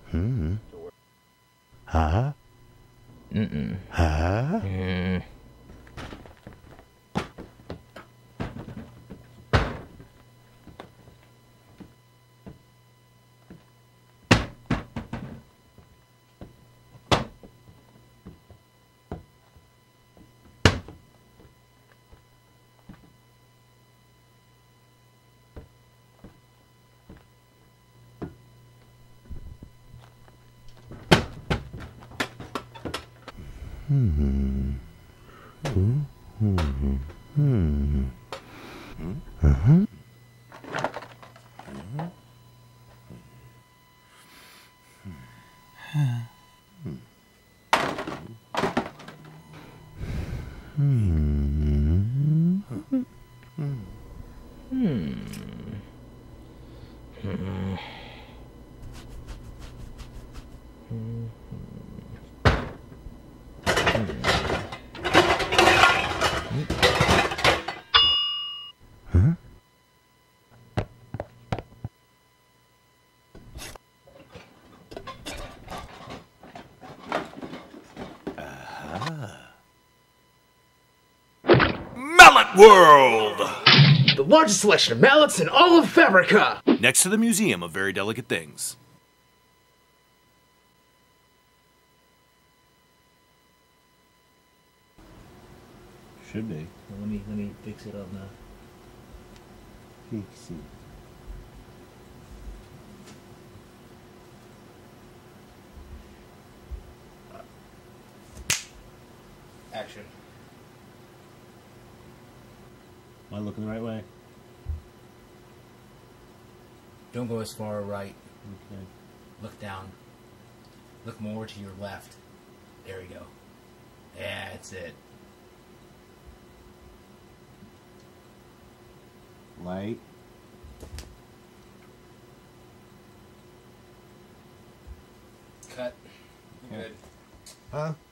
Hmm. Huh? Mm-mm. Huh? Mm. Hmm. Hmm. Hmm. Hmm. Uh-huh. Hmm. Huh? Mallet World! The largest selection of mallets in all of Fabrica! Next to the Museum of Very Delicate Things. Should be. Let me fix it up now. Fix it. Action. Am I looking the right way? Don't go as far right. Okay. Look down. Look more to your left. There we go. Yeah, that's it. Light. Cut. Okay. Good. Huh?